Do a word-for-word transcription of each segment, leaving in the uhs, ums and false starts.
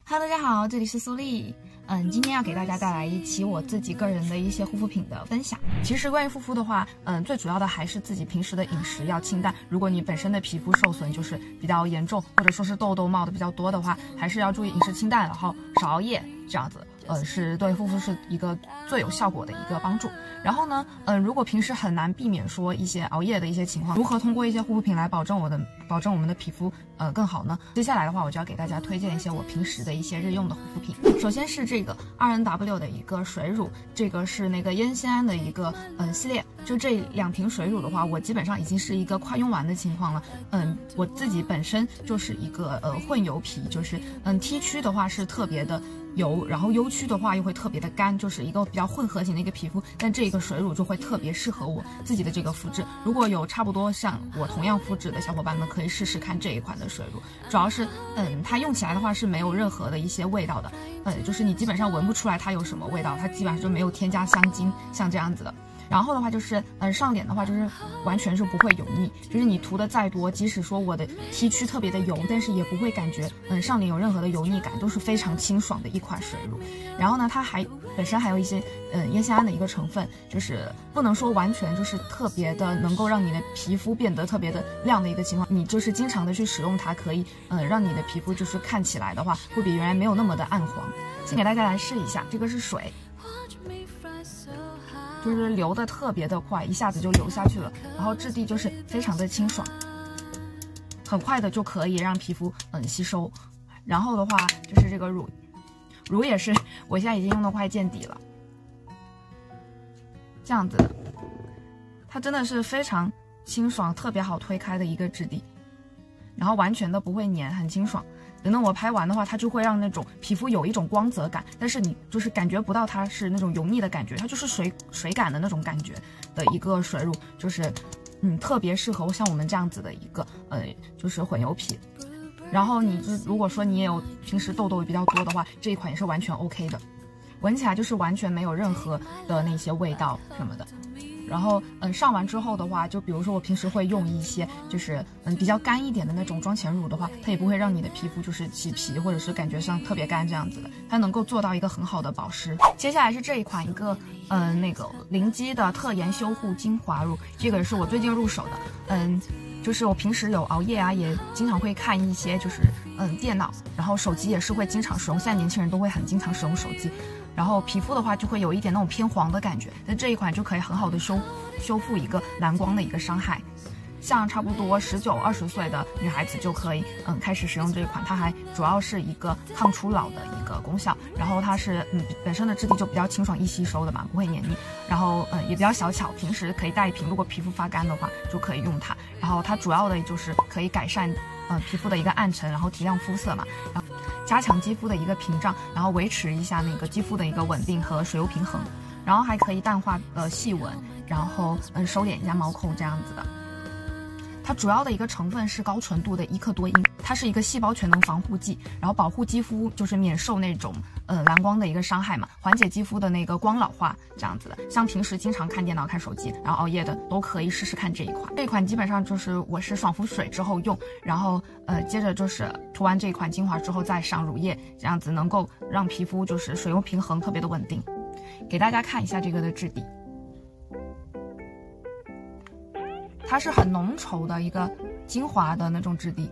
Hello， 大家好，这里是苏丽。嗯，今天要给大家带来一期我自己个人的一些护肤品的分享。其实关于护肤的话，嗯，最主要的还是自己平时的饮食要清淡。如果你本身的皮肤受损就是比较严重，或者说是痘痘冒的比较多的话，还是要注意饮食清淡，然后少熬夜，这样子。呃，是对护肤是一个最有效果的一个帮助。然后呢，呃，如果平时很难避免说一些熬夜的一些情况，如何通过一些护肤品来保证我的保证我们的皮肤呃更好呢？接下来的话，我就要给大家推荐一些我平时的一些日用的护肤品。首先是这个 二 N W 的一个水乳，这个是那个烟酰胺的一个嗯、呃、系列。就这两瓶水乳的话，我基本上已经是一个快用完的情况了。嗯，我自己本身就是一个呃混油皮，就是嗯 T 区的话是特别的油，然后 U 区的话又会特别的干，就是一个比较混合型的一个皮肤。但这个水乳就会特别适合我自己的这个肤质。如果有差不多像我同样肤质的小伙伴们，可以试试看这一款的水乳。主要是嗯，它用起来的话是没有任何的一些味道的，呃、嗯，就是你基本上闻不出来它有什么味道，它基本上就没有添加香精，像这样子的。然后的话就是，嗯，上脸的话就是完全是不会油腻，就是你涂的再多，即使说我的 T 区特别的油，但是也不会感觉，嗯，上脸有任何的油腻感，都是非常清爽的一款水乳。然后呢，它还本身还有一些，嗯，烟酰胺的一个成分，就是不能说完全就是特别的能够让你的皮肤变得特别的亮的一个情况，你就是经常的去使用它，可以，嗯，让你的皮肤就是看起来的话，会比原来没有那么的暗黄。先给大家来试一下，这个是水。就是流的特别的快，一下子就流下去了，然后质地就是非常的清爽，很快的就可以让皮肤嗯吸收。然后的话就是这个乳，乳也是我现在已经用的快见底了，这样子的，它真的是非常清爽，特别好推开的一个质地，然后完全的不会粘，很清爽。等等我拍完的话，它就会让那种皮肤有一种光泽感，但是你就是感觉不到它是那种油腻的感觉，它就是水水感的那种感觉的一个水乳，就是嗯特别适合像我们这样子的一个呃就是混油皮。然后你如果说你也有平时痘痘比较多的话，这一款也是完全 OK 的，闻起来就是完全没有任何的那些味道什么的。然后嗯，上完之后的话，就比如说我平时会用一些就是嗯比较干一点的那种妆前乳的话，它也不会让你的皮肤就是起皮或者是感觉上特别干这样子的，它能够做到一个很好的保湿。接下来是这一款一个嗯那个灵肌的特颜修护精华乳，这个是我最近入手的。嗯，就是我平时有熬夜啊，也经常会看一些就是嗯电脑，然后手机也是会经常使用，现在年轻人都会很经常使用手机。然后皮肤的话就会有一点那种偏黄的感觉，但这一款就可以很好的修修复一个蓝光的一个伤害。像差不多十九二十岁的女孩子就可以嗯开始使用这一款，它还主要是一个抗初老的一个功效。然后它是嗯本身的质地就比较清爽易吸收的嘛，不会黏腻。然后嗯也比较小巧，平时可以带一瓶，如果皮肤发干的话就可以用它。然后它主要的就是可以改善嗯皮肤的一个暗沉，然后提亮肤色嘛，然后加强肌肤的一个屏障，然后维持一下那个肌肤的一个稳定和水油平衡，然后还可以淡化呃细纹，然后嗯收敛一下毛孔这样子的。它主要的一个成分是高纯度的伊克多因，它是一个细胞全能防护剂，然后保护肌肤就是免受那种呃蓝光的一个伤害嘛，缓解肌肤的那个光老化这样子的。像平时经常看电脑看手机然后熬夜的都可以试试看这一款。这一款基本上就是我是爽肤水之后用，然后呃接着就是涂完这一款精华之后再上乳液，这样子能够让皮肤就是水油平衡，特别的稳定。给大家看一下这个的质地，它是很浓稠的一个精华的那种质地。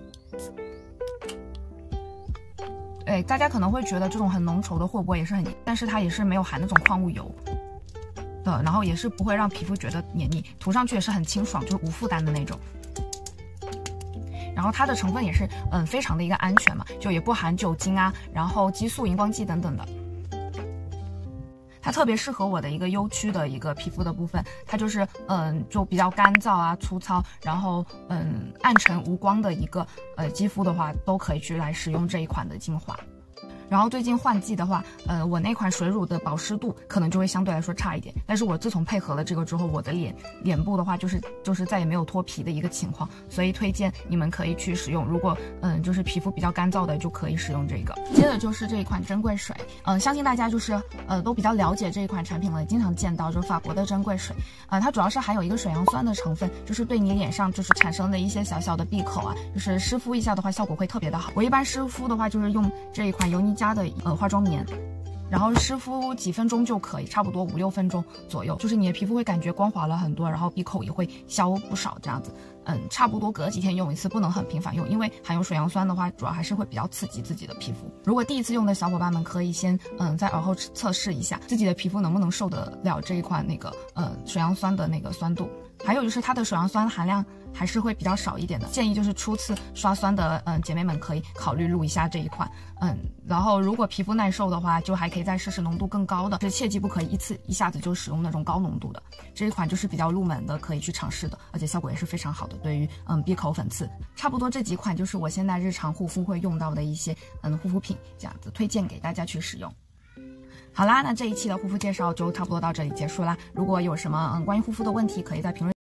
哎，大家可能会觉得这种很浓稠的会不会也是很，但是它也是没有含那种矿物油的，然后也是不会让皮肤觉得黏腻，涂上去也是很清爽，就是无负担的那种。然后它的成分也是嗯非常的一个安全嘛，就也不含酒精啊，然后激素、荧光剂等等的。它特别适合我的一个U区的一个皮肤的部分，它就是嗯就比较干燥啊、粗糙，然后嗯暗沉无光的一个呃肌肤的话，都可以去来使用这一款的精华。然后最近换季的话，呃，我那款水乳的保湿度可能就会相对来说差一点，但是我自从配合了这个之后，我的脸脸部的话就是就是再也没有脱皮的一个情况，所以推荐你们可以去使用。如果嗯就是皮肤比较干燥的，就可以使用这个。接着就是这一款珍贵水，嗯、呃，相信大家就是呃都比较了解这一款产品了，经常见到就是法国的珍贵水，呃，它主要是含有一个水杨酸的成分，就是对你脸上就是产生的一些小小的闭口啊，就是湿敷一下的话效果会特别的好。我一般湿敷的话就是用这一款油腻家的呃化妆棉。然后湿敷几分钟就可以，差不多五六分钟左右，就是你的皮肤会感觉光滑了很多，然后闭口也会消不少这样子。嗯，差不多隔几天用一次，不能很频繁用，因为含有水杨酸的话，主要还是会比较刺激自己的皮肤。如果第一次用的小伙伴们可以先嗯在耳后测试一下自己的皮肤能不能受得了这一款那个呃水杨酸的那个酸度。还有就是它的水杨酸含量还是会比较少一点的，建议就是初次刷酸的嗯姐妹们可以考虑录一下这一款。嗯，然后如果皮肤耐受的话，就还可以再试试浓度更高的，是切记不可以一次一下子就使用那种高浓度的。这一款就是比较入门的，可以去尝试的，而且效果也是非常好的。对于嗯闭口粉刺，差不多这几款就是我现在日常护肤会用到的一些嗯护肤品，这样子推荐给大家去使用。好啦，那这一期的护肤介绍就差不多到这里结束啦。如果有什么嗯关于护肤的问题，可以在评论